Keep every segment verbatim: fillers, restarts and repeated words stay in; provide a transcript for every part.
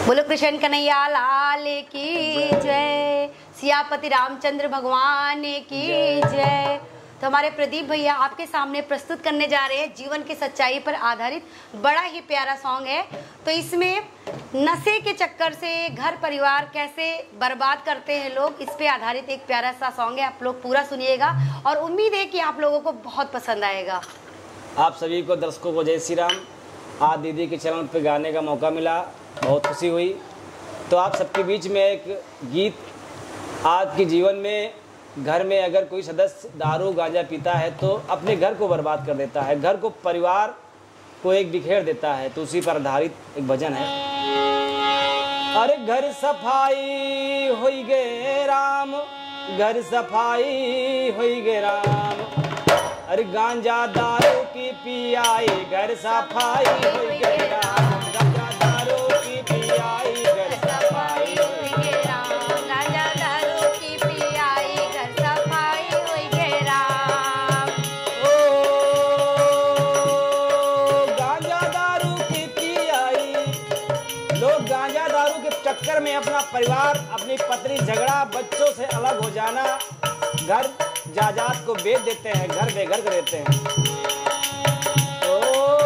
बोलो कृष्ण कन्हैया लाल की जय, सियापति रामचंद्र भगवान की जय। तो हमारे प्रदीप भैया आपके सामने प्रस्तुत करने जा रहे हैं जीवन की सच्चाई पर आधारित बड़ा ही प्यारा सॉन्ग है। तो इसमें नशे के चक्कर से घर परिवार कैसे बर्बाद करते हैं लोग, इस पे आधारित एक प्यारा सा सॉन्ग है। आप लोग पूरा सुनिएगा और उम्मीद है कि आप लोगों को बहुत पसंद आएगा। आप सभी को दर्शकों को जय श्री राम। आज दीदी के चैनल पे गाने का मौका मिला, बहुत खुशी हुई। तो आप सबके बीच में एक गीत, आज के जीवन में घर में अगर कोई सदस्य दारू गांजा पीता है तो अपने घर को बर्बाद कर देता है, घर को परिवार को एक बिखेर देता है। तो उसी पर आधारित एक भजन है। अरे घर सफाई होई गे राम, घर सफाई होई गे राम, अरे गांजा दारू की पियाई घर सफाई होई गे राम, गांजा दारू की पियाई घर सफाई होई गे राम, गांजा दारू की पियाई घर सफाई होई गे राम। ओ गांजा दारू की पियाई, लोग गांजा दारू के चक्कर में अपना परिवार, अपनी पत्नी, झगड़ा, बच्चों से अलग हो जाना, घर जायदाद को बेच देते हैं, घर बेघर कर देते हैं। ओ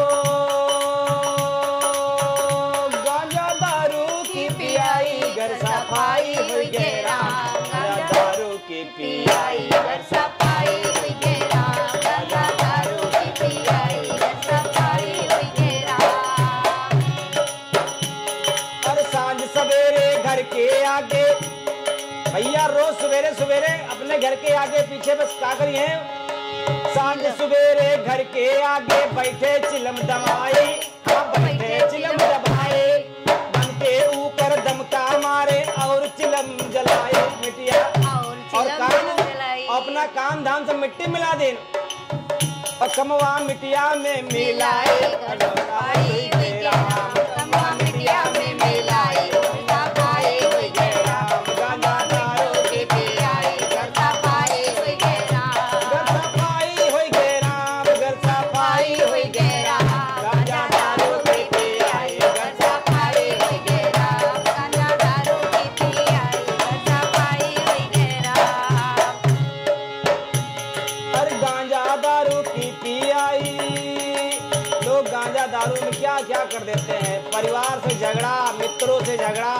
गांजा दारू की पियाई घर सफाई हुई गे राम, गांजा दारू की पियाई घर सफाई हुई गे राम, गांजा दारू की पियाई घर सफाई हुई गे राम। और सांझ सवेरे घर के आगे भैया रोज सवेरे सवेरे अपने घर के आगे पीछे बस क्या करी है, सांझ सवेरे घर के आगे बैठे चिलम दबाए, हाँ बैठे चिलम दबाए, बन के ऊपर दमका मारे और चिलम जलाए मिट्टिया और काम अपना काम धाम से मिट्टी मिला दे और कमवा मिट्टिया में मिलाए, कमवा मिट्टिया में मिलाए। दारू में क्या क्या कर देते हैं, परिवार से झगड़ा, मित्रों से झगड़ा,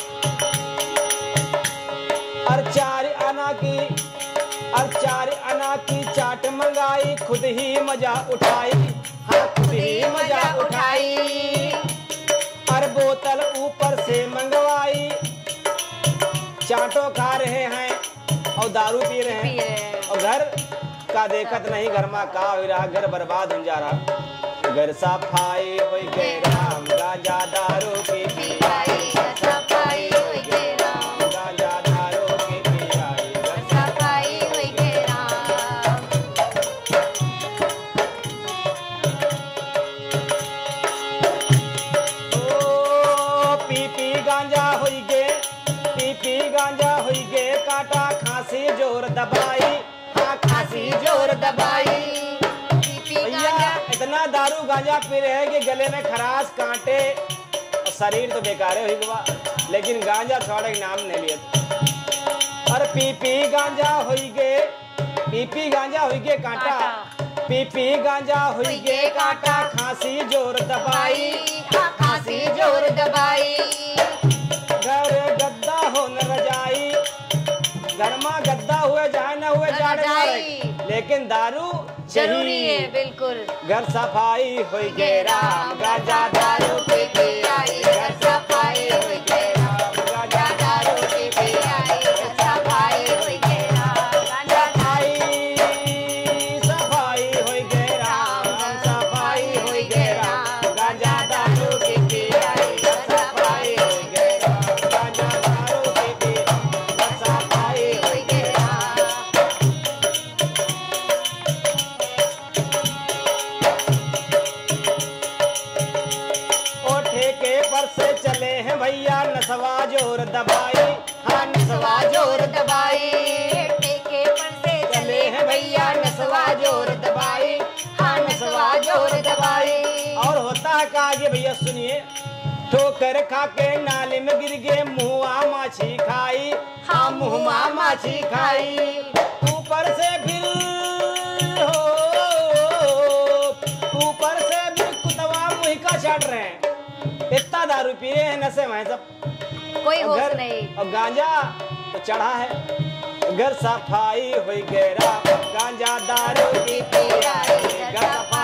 और चार आना की और चार आना की चाट मंगाई, खुद ही मजा उठाई, हाँ खुद ही मजा उठाई, और बोतल ऊपर से मंगवाई, चाटो खा रहे हैं और दारू पी रहे हैं और घर का देखत नहीं, घर में का हो रहा, घर बर्बाद हो जा रहा। घर सफाई होई गे राम, गांजा दारू की पियाई घर सफाई होई गे राम, गांजा दारू की पियाई घर सफाई होई गे राम। ओ पी पी गांजा होई गे, पी पी गांजा होई गे, काटा खांसी जोर दबाई, हाँ खांसी जोर दबाई। इतना दारू गांजा पी रहे हैं कि गले में खराश, कांटे और शरीर तो बेकार है हुआ, लेकिन गांजा छोड़े के नाम नहीं लिया। और पी पी गांजा हुई गे, पी पी गांजा हुई गे कांटा, पी पी गांजा हुई गे कांटा, खांसी जोर दबाई, खांसी जोर दबाई। घर गद्दा हो न रजाई, घर में गद्दा हुए जाए न हुए जाने वाले, लेकिन दारू जरूरी है बिल्कुल। घर सफाई होई गे राम, गांजा दारू की पियाई घर सफाई होई गे राम, गांजा दारू की पियाई घर सफाई होई गे राम, गांजा सफाई सफाई होई गे राम, सफाई होई गे राम, गांजा दारू की पियाई घर सफाई होई गे राम, गांजा दारू की पियाई घर सफाई होई गे राम। से चले हैं भैया नसवा जोर दबाई, हाँ नसवा जोर दबाई, ठेके पर से चले हैं भैया नसवा जोर दबाई, हाँ नसवा जोर दबाई। और होता है का आगे भैया सुनिए, ठोकर खा के नाले माछी खाई, ऊपर से फिर हो, ऊपर से फिर कुतवा मुही का छाट रहे हैं, इतना दारू पी रहे हैं, नशे में सब, कोई होश घर- नहीं। और गांजा तो चढ़ा है, घर सफाई हुई गेरा, गांजा दारू की पियाई, घर सफाई